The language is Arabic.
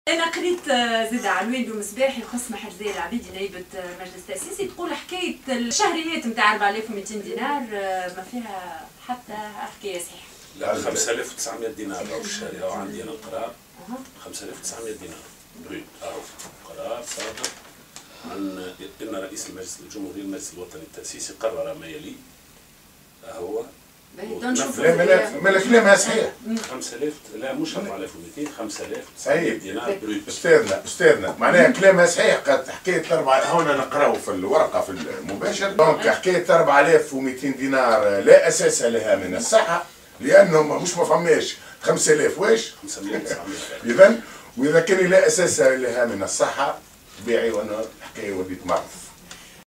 انا قريت زيد علوين بمصباح يخص محل زي العبيدي نائبة مجلس التأسيسي تقول حكاية الشهريات نتاع 4200 دينار ما فيها حتى حكاية صحيحة. لا 5900 دينار راهو الشهري، راهو عندي انا القرار 5900 دينار بريد، راهو قرار صادر عن ان رئيس المجلس الجمهوري المجلس الوطني التأسيسي قرر ما يلي هو مالك كلامها صحيح. 5000 لا مش 4200 5900 دينار بريد. استاذنا معناها كلامها صحيح. قد حكايه هنا نقراو في الورقه في المباشر دونك حكايه 4200 دينار لا اساس لها من الصحه لانهم مش ما فماش 5000 واش 5900 اذا واذا كان لا اساس لها من الصحه طبيعي وانه الحكايه وليت مرض.